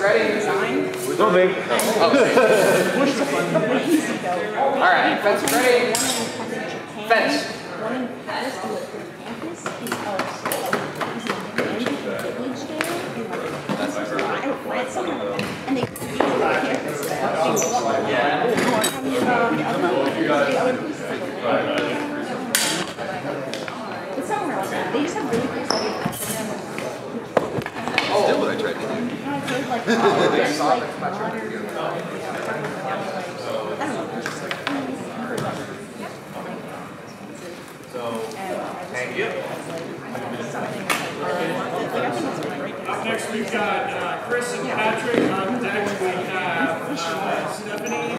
ready? Don't me. Alright, fence ready. Fence. It's somewhere else. They just have really cool stuff. Still what I tried to do. Thank you. Up next we've got Chris and Patrick. On deck we have Stephanie,